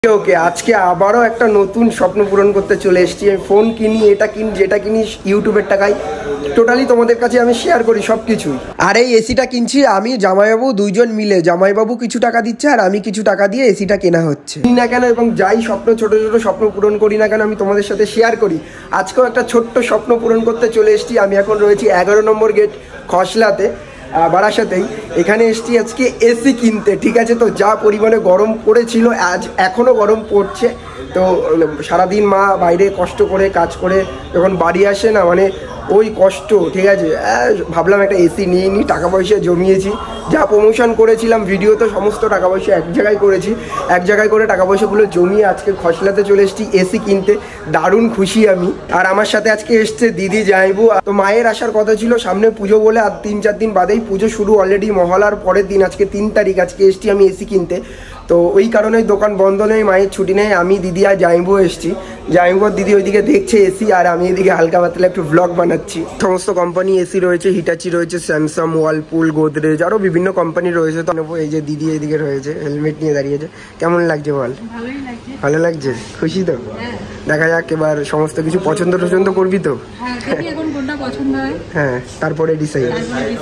ওকে আজকে আবারও একটা নতুন স্বপ্ন পূরণ করতে চলে এসেছি। আমি ফোন কিনি, এটা কিনি, যেটা কিনি ইউটিউবের টাকায় টোটালি তোমাদের কাছে আমি শেয়ার করি সব কিছুই। আর এই এসিটা কিনছি আমি জামাইবাবু দুইজন মিলে। জামাইবাবু কিছু টাকা দিচ্ছে আর আমি কিছু টাকা দিয়ে এসিটা কেনা হচ্ছে। কিনি না কেন এবং যাই স্বপ্ন ছোট ছোট স্বপ্ন পূরণ করি না কেন আমি তোমাদের সাথে শেয়ার করি। আজকেও একটা ছোট্ট স্বপ্ন পূরণ করতে চলে এসেছি। আমি এখন রয়েছি 11 নম্বর গেট খসলাতে, বারাসাতেই। এখানে এসছি আজকে এসি কিনতে, ঠিক আছে। তো যা পরিমাণে গরম পড়েছিল, আজ এখনও গরম পড়ছে। তো সারাদিন মা বাইরে কষ্ট করে কাজ করে যখন বাড়ি আসে না, মানে ওই কষ্ট, ঠিক আছে। ভাবলাম একটা এসি নিয়ে নিই, টাকা পয়সা জমিয়েছি, যা প্রমোশন করেছিলাম ভিডিওতে সমস্ত টাকা পয়সা এক জায়গায় করেছি। এক জায়গায় করে টাকা পয়সাগুলো জমিয়ে আজকে খসলাতে চলে এসেছি এসি কিনতে। দারুণ খুশি আমি। আর আমার সাথে আজকে এসছে দিদি জামাইবু। তো মায়ের আসার কথা ছিল সামনে পুজো বলে, আর 3-4 দিন বাদেই পুজো শুরু অলরেডি। মহলার পরের দিন, আজকে 3 তারিখ, আজকে এসছি আমি এসি কিনতে। তো ওই কারণে দোকান বন্ধ নেই, মায়ের ছুটি নেই। আমি দিদি আর জামাইবু এসছি। জামাইবু দিদি ওইদিকে দেখছে এসি, আর আমি এদিকে হালকা পাতলা একটু ব্লগ বানাচ্ছি। সমস্ত কোম্পানি এসি রয়েছে, হিটাচি রয়েছে, স্যামসাং, ওয়ালপুল, গোদরেজ, আরও বিভিন্ন কোম্পানি রয়েছে। তো নেবো। এই যে দিদি এইদিকে রয়েছে, হেলমেট নিয়ে দাঁড়িয়েছে। কেমন লাগছে বল? ভালো লাগছে, খুশি তো? দেখা যাক এবার সমস্ত কিছু পছন্দ টছন্দ করবি তো? হ্যাঁ, তারপরে decide.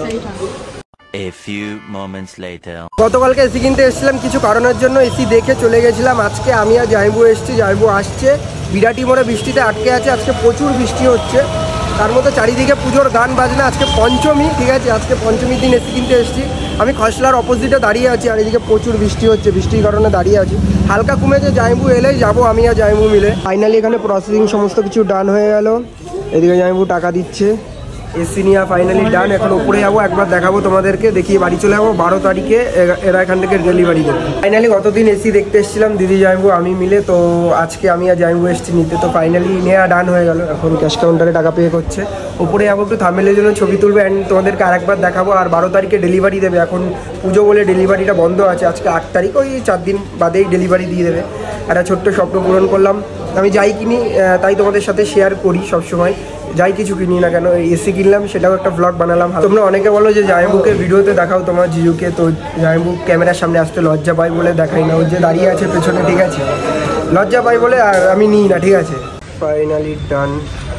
A few moments later. গতকালকে এসি কিনতে এসেছিলাম কিছু কারণের জন্য, এসি দেখে চলে গেছিলাম। আজকে আমি আর জামাইবু এসেছি, জামাইবু আসছে। বিরাটি মোড়ে বৃষ্টিতে আটকে আছে, আজকে প্রচুর বৃষ্টি হচ্ছে। তার মধ্যে চারিদিকে পুজোর গান বাজনা। আজকে পঞ্চমী, ঠিক আছে, আজকে পঞ্চমীর দিন এসি কিনতে এসেছি। আমি খসলার অপোজিটে দাঁড়িয়ে আছি, আর এদিকে প্রচুর বৃষ্টি হচ্ছে, বৃষ্টির কারণে দাঁড়িয়ে আছি। হালকা কমেছে, জামাইবু এলেই যাবো আমি আর জামাইবু মিলে। ফাইনালি এখানে প্রসেসিং সমস্ত কিছু ডান হয়ে গেল। এদিকে জামাইবু টাকা দিচ্ছে। এসি নিয়ে ফাইনালি ডান। এখন উপরে যাবো, একবার দেখাবো তোমাদেরকে, দেখিয়ে বাড়ি চলে যাবো। 12 তারিখে এরা এখান থেকে ডেলিভারি দেবে। ফাইনালি গতদিন এসি দেখতে এসেছিলাম দিদি জামাইবু আমি মিলে। তো আজকে আমি আর জামাইবু এসেছি নিতে। তো ফাইনালি নেওয়া ডান হয়ে গেল। এখন ক্যাশ কাউন্টারে টাকা পে করছে। উপরে যাবো, একটু থাম্বনেলের জন্য ছবি তুলবে অ্যান্ড তোমাদেরকে আরেকবার দেখাবো। আর 12 তারিখে ডেলিভারি দেবে। এখন পুজো বলে ডেলিভারিটা বন্ধ আছে। আজকে 8 তারিখ, ওই 4 দিন বাদেই ডেলিভারি দিয়ে দেবে। একটা ছোট্ট স্বপ্ন পূরণ করলাম। আমি যাই কিনি তাই তোমাদের সাথে শেয়ার করি সবসময়। যাই কিছু কিনি না কেন, এসি কিনলাম, সেটাও একটা ব্লগ বানালাম। তোমরা অনেকে বলো যে জামাইবুকে ভিডিওতে দেখাও তোমার জিজুকে। তো জামাইবু ক্যামেরার সামনে আসতে লজ্জা পাই বলে দেখাই না। ওই যে দাঁড়িয়ে আছে পেছনে, ঠিক আছে, লজ্জা পাই বলে আর আমি নিই না, ঠিক আছে। Finally done.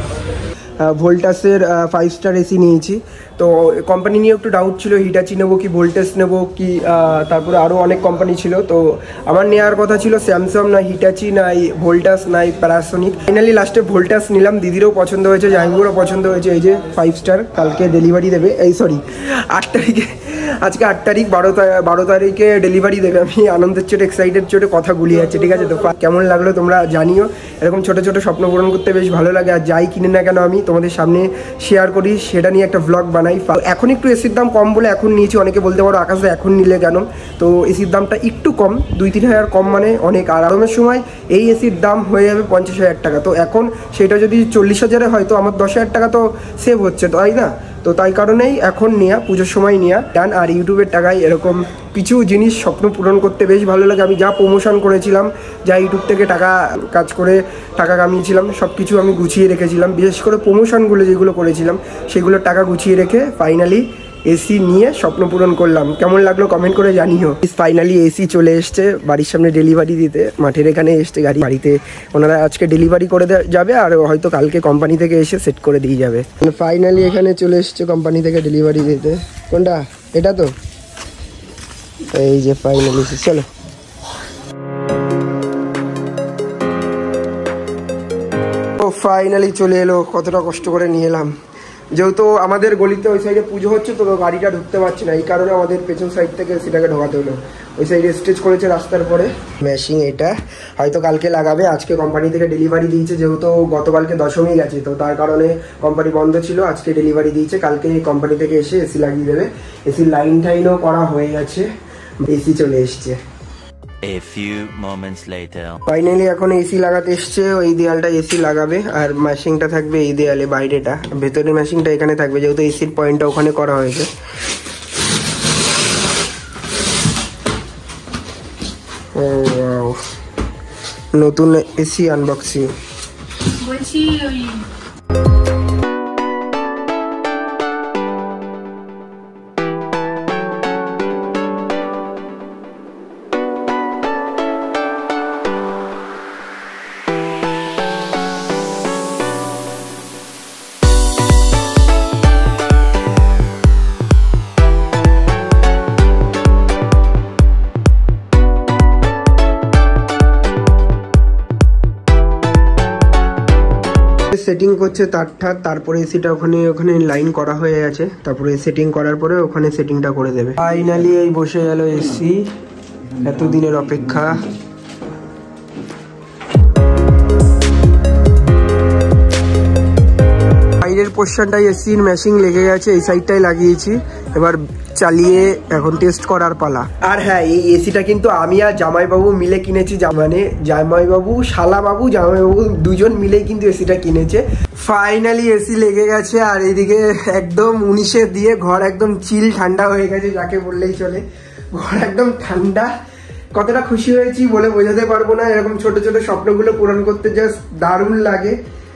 ভোল্টাসের 5 স্টার এসি নিয়েছি। তো কোম্পানি নিয়ে একটু ডাউট ছিল, হিটাচি নেবো কি ভোল্টাস নেবো কি, তারপরে আরও অনেক কোম্পানি ছিল। তো আমার নেওয়ার কথা ছিল স্যামসাং, না হিটাচি, নাই ভোল্টাস, নাই প্যারাসোনিক। ফাইনালি লাস্টে ভোল্টাস নিলাম। দিদিরও পছন্দ হয়েছে, জাহাঙ্গীরও পছন্দ হয়েছে। এই যে 5 স্টার, কালকে ডেলিভারি দেবে। এই সরি 8 তারিখে, আজকে 8 তারিখ, 12 তারিখে ডেলিভারি দেবে। আমি আনন্দের চোটে, এক্সাইটেড চোটে কথা গুলিয়ে যাচ্ছে, ঠিক আছে। তো কেমন লাগলো তোমরা জানিও। এরকম ছোটো ছোটো স্বপ্ন পূরণ করতে বেশ ভালো লাগে। আর যাই কিনে না কেন আমি তোমাদের সামনে শেয়ার করি, সেটা নিয়ে একটা ভ্লগ বানাই। এখন একটু এসির দাম কম বলে এখন নিয়েছি। অনেকে বলতে পারো আকাশে এখন নিলে কেন, তো এসির দামটা একটু কম, 2-3 হাজার কম, মানে অনেক। আর আরামের সময় এই এসির দাম হয়ে যাবে 50,000 টাকা। তো এখন সেটা যদি 40,000-এ হয় তো আমার 10,000 টাকা তো সেভ হচ্ছে, তাই না? তো তাই কারণেই এখন নেওয়া, পুজোর সময় নেওয়া ডান। আর ইউটিউবের টাকায় এরকম কিছু জিনিস স্বপ্ন পূরণ করতে বেশ ভালো লাগে। আমি যা প্রমোশন করেছিলাম, যা ইউটিউব থেকে টাকা কাজ করে টাকা কামিয়েছিলাম, সব কিছু আমি গুছিয়ে রেখেছিলাম। বিশেষ করে প্রমোশনগুলো যেগুলো করেছিলাম সেগুলোর টাকা গুছিয়ে রেখে ফাইনালি এসি নিয়ে স্বপ্ন পূরণ করলাম। কেমন লাগলো কমেন্ট করে জানিও। ফাইনালি এসি চলে এসছে বাড়ির সামনে ডেলিভারি দিতে। মাঠের এখানে এসছে গাড়ি, বাড়িতে ওনারা আজকে ডেলিভারি করে যাবে, আর হয়তো কালকে কোম্পানি থেকে এসে সেট করে দিয়ে যাবে। ফাইনালি এখানে চলে এসছে কোম্পানি থেকে ডেলিভারি দিতে। কোনটা? এটা তো, এই যে ফাইনালি চলো। ও ফাইনালি চলে এলো। কতটা কষ্ট করে নিয়ে এলাম। যেহেতু আমাদের গলিতে ওই সাইডে পুজো হচ্ছে, তো গাড়িটা ঢুকতে পারছি না, এই কারণে আমাদের পেছন সাইড থেকে সেটাকে ঢোকাতে হলো। ওই সাইডে স্টেজ করেছে রাস্তার পরে। ম্যাশিং এটা হয়তো কালকে লাগাবে। আজকে কোম্পানি থেকে ডেলিভারি দিয়েছে, যেহেতু গতকালকে দশমী গেছে, তো তার কারণে কোম্পানি বন্ধ ছিল। আজকে ডেলিভারি দিয়েছে, কালকে কোম্পানি থেকে এসে এসি লাগিয়ে দেবে। এসির লাইন টাইনও করা হয়ে গেছে, এসি চলে এসছে। A few moments later. Finally এখন এসি লাগাতে এসছে। ওই দেয়ালটা এসি লাগাবে, আর ম্যাশিংটা থাকবে এই দেয়ালে, বাইরেটা। ভেতরের ম্যাশিংটা এখানে থাকবে, যেহেতু এসির পয়েন্টটা ওখানে করা হয়েছে। ও নতুন এসি আনবক্সিং বলছি। সেটিং করছে তারঠার, তারপরে এসিটা ওখানে লাইন করা হয়ে গেছে, তারপরে সেটিং করার পরে ওখানে সেটিংটা করে দেবে। ফাইনালি এই বসে গেল এসি, এতদিনের অপেক্ষা। বাইরের পোর্শনটাই এসির মেশিন লেগে গেছে, এই সাইডটাই লাগিয়েছি, এবার চালিয়ে এখন টেস্ট করার পালা। আর হ্যাঁ, এই এসিটা কিন্তু আমি আর জামাইবাবু মিলে কিনেছি, মানে জামাইবাবু শালাবাবু জামাইবাবু দুজন মিলেই কিন্তু এসিটা কিনেছে। ফাইনালি এসি লেগে গেছে, আর এইদিকে একদম 19-এ দিয়ে ঘর একদম চিল ঠান্ডা হয়ে গেছে, যাকে বললেই চলে। ঘর একদম ঠান্ডা। কতটা খুশি হয়েছি বলে বোঝাতে পারবো না। এরকম ছোট ছোট স্বপ্নগুলো পূরণ করতে জাস্ট দারুণ লাগে।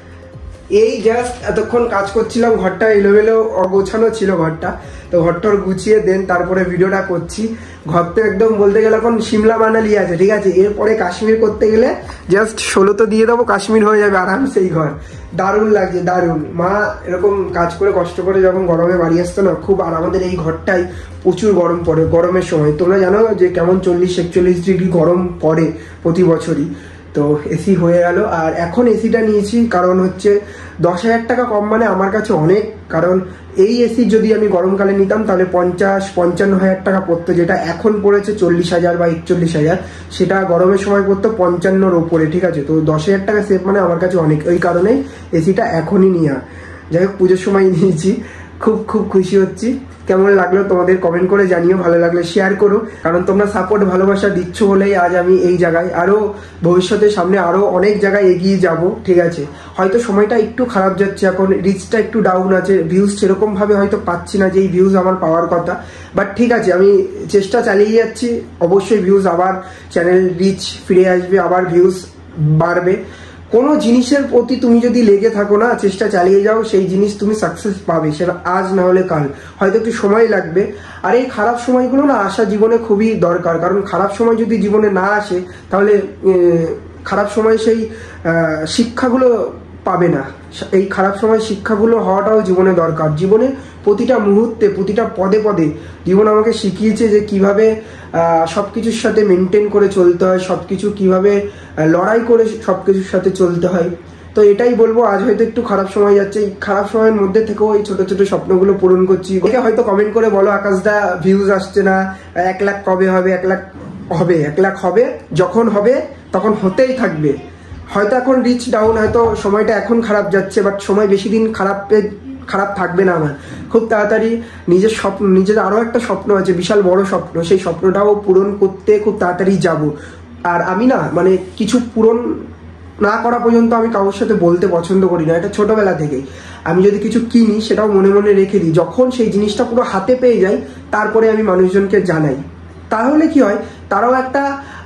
এই জাস্ট এতক্ষণ কাজ করছিলাম, ঘরটা এলোমেলো অগোছানো ছিল ঘরটা, তো ঘরটার গুছিয়ে দেন তারপরে ভিডিওটা করছি। ঘর তো একদম বলতে গেলে এখন সিমলা মানালি আছে, ঠিক আছে, এরপরে কাশ্মীর করতে গেলে জাস্ট 16 তো দিয়ে দেবো, কাশ্মীর হয়ে যাবে আরামসে এই ঘর। দারুণ লাগছে, দারুণ। মা এরকম কাজ করে কষ্ট করে যখন গরমে বাড়ি আসতো না খুব, আর আমাদের এই ঘরটাই প্রচুর গরম পড়ে গরমের সময়। তোমরা জানো যে কেমন 40-41 ডিগ্রি গরম পড়ে প্রতি বছরই। তো এসি হয়ে গেল, আর এখন এসিটা নিয়েছি কারণ হচ্ছে 10,000 টাকা কম মানে আমার কাছে অনেক। কারণ এই এসি যদি আমি গরমকালে নিতাম তাহলে 50-55 টাকা পড়তো, যেটা এখন পড়েছে 40,000 বা 41,000, সেটা গরমের সময় পড়তো 55-র ওপরে, ঠিক আছে। তো 10,000 টাকা সেভ মানে আমার কাছে অনেক, ওই কারণেই এসিটা এখনই নেওয়া। যাই হোক, পুজোর সময় নিয়েছি, খুব খুব খুশি হচ্ছি। কেমন লাগলো তোমাদের কমেন্ট করে জানিও, ভালো লাগলে শেয়ার করো, কারণ তোমরা সাপোর্ট ভালোবাসা দিচ্ছ বলেই আজ আমি এই জায়গায়। আরও ভবিষ্যতে সামনে আরও অনেক জায়গায় এগিয়ে যাব, ঠিক আছে। হয়তো সময়টা একটু খারাপ যাচ্ছে, এখন রিচটা একটু ডাউন আছে, ভিউজ সেরকমভাবে হয়তো পাচ্ছি না যেই ভিউজ আমার পাওয়ার কথা, বাট ঠিক আছে, আমি চেষ্টা চালিয়ে যাচ্ছি। অবশ্যই ভিউজ আবার, চ্যানেল রিচ ফিরে আসবে, আবার ভিউজ বাড়বে। কোনো জিনিসের প্রতি তুমি যদি লেগে থাকো না, চেষ্টা চালিয়ে যাও, সেই জিনিস তুমি সাকসেস পাবে, সেটা আজ না হলে কাল, হয়তো একটু সময় লাগবে। আর এই খারাপ সময়গুলো না আসা জীবনে খুবই দরকার, কারণ খারাপ সময় যদি জীবনে না আসে তাহলে খারাপ সময় সেই শিক্ষাগুলো পাবে না। এই খারাপ সময় শিক্ষাগুলো হওয়াটাও জীবনে দরকার। জীবনে প্রতিটা মুহূর্তে, প্রতিটা পদে পদে জীবন আমাকে শিখিয়েছে যে কিভাবে সব কিছুর সাথে মেনটেন করে চলতে হয়, সব কিছু কীভাবে লড়াই করে সব কিছুর সাথে চলতে হয়। তো এটাই বলবো, আজ হয়তো একটু খারাপ সময় যাচ্ছে, এই খারাপ সময়ের মধ্যে থেকেও এই ছোট ছোট স্বপ্নগুলো পূরণ করছি। ওকে হয়তো কমেন্ট করে বলো, আকাশদা ভিউজ আসছে না, 1 লাখ কবে হবে? 1 লাখ হবে, 1 লাখ হবে, যখন হবে তখন হতেই থাকবে। হয়তো এখন রিচ ডাউন, হয়তো সময়টা এখন খারাপ যাচ্ছে, বাট সময় বেশি দিন খারাপ থাকবে না। আমার খুব তাড়াতাড়ি নিজের আরও একটা স্বপ্ন আছে, বিশাল বড় স্বপ্ন, সেই স্বপ্নটাও পূরণ করতে খুব তাড়াতাড়ি যাব। আর আমি না, মানে কিছু পূরণ না করা পর্যন্ত আমি কারোর সাথে বলতে পছন্দ করি না, এটা ছোটবেলা থেকেই। আমি যদি কিছু কিনি সেটাও মনে মনে রেখে দিই, যখন সেই জিনিসটা পুরো হাতে পেয়ে যাই তারপরে আমি মানুষজনকে জানাই। তাহলে কি হয়, তারাও একটা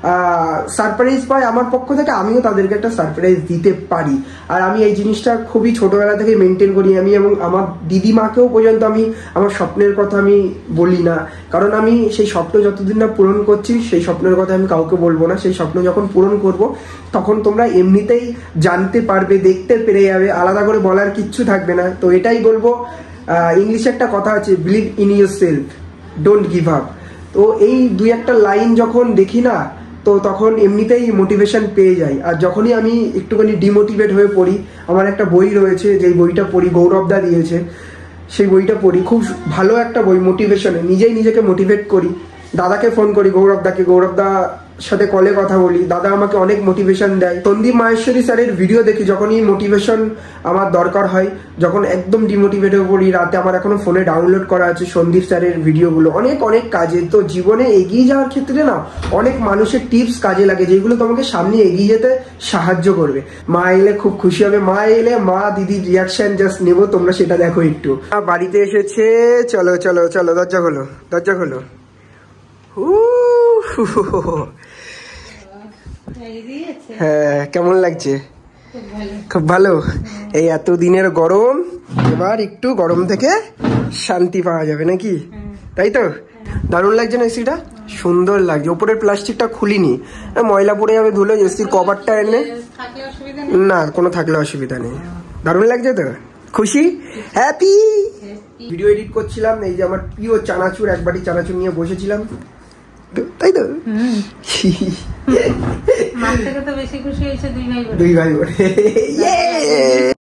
সারপ্রাইজ পায় আমার পক্ষ থেকে, আমিও তাদেরকে একটা সারপ্রাইজ দিতে পারি। আর আমি এই জিনিসটা খুবই ছোটবেলা থেকে মেনটেন করি। আমি এবং আমার দিদিমাকেও পর্যন্ত আমি আমার স্বপ্নের কথা আমি বলি না, কারণ আমি সেই স্বপ্ন যতদিন না পূরণ করছি সেই স্বপ্নের কথা আমি কাউকে বলবো না। সেই স্বপ্ন যখন পূরণ করব তখন তোমরা এমনিতেই জানতে পারবে, দেখতে পেরে যাবে, আলাদা করে বলার কিচ্ছু থাকবে না। তো এটাই বলবো, ইংলিশে একটা কথা আছে, believe in yourself, don't give up. তো এই 2-1টা লাইন যখন দেখি না, তো তখন এমনিতেই মোটিভেশন পেয়ে যাই। আর যখনই আমি একটুখানি ডিমোটিভেট হয়ে পড়ি, আমার একটা বই রয়েছে, যেই বইটা পড়ি, গৌরবদা দিয়েছে, সেই বইটা পড়ি, খুব ভালো একটা বই মোটিভেশনে। নিজেই নিজেকে মোটিভেট করি, দাদাকে ফোন করি, গৌরবদা সাথে কলে কথা বলি, দাদা আমাকে অনেক মোটিভেশন দেয়। সন্দীপ মাহেশ্বরী স্যারের ভিডিও দেখি যখনই মোটিভেশন আমার দরকার হয়, যখন একদম ডিমোটিভেট হয়ে পড়ি। রাতে আমার এখনো ফোনে ডাউনলোড করা আছে সন্দীপ স্যারের ভিডিওগুলো, অনেক কাজে। তো জীবনে এগিয়ে যাওয়ার ক্ষেত্রে না অনেক মানুষের টিপস কাজে লাগে, যেগুলো তোমাকে সামনে এগিয়ে যেতে সাহায্য করবে। মা এলে খুব খুশি হবে, মা এলে মা দিদির রিয়াকশন জাস্ট নেবো, তোমরা সেটা দেখো একটু। বাড়িতে এসেছে, চলো চলো চলো, দরজা খোলো, দরজা খোলো। হ্যাঁ, কেমন লাগছে? খুব ভালো। এই এতদিনের গরম, এবার একটু গরম থেকে শান্তি পাওয়া যাবে নাকি, তাই তো? দারুণ লাগছে না এসিটা? সুন্দর লাগছে। উপরের প্লাস্টিকটা খুলিনি, ময়লা পড়ে যাবে ধুলো। এসির কভারটা এনে না, কোনো থাকলে অসুবিধা নেই। দারুণ লাগছে তো? খুশি, হ্যাপি। ভিডিও এডিট করছিলাম, এই যে আমার প্রিয় চানাচুর, এক বাটি চানাচুর নিয়ে বসেছিলাম, তাই তো? মাছ থেকে তো বেশি খুশি হয়েছে 2 ভাই বোন।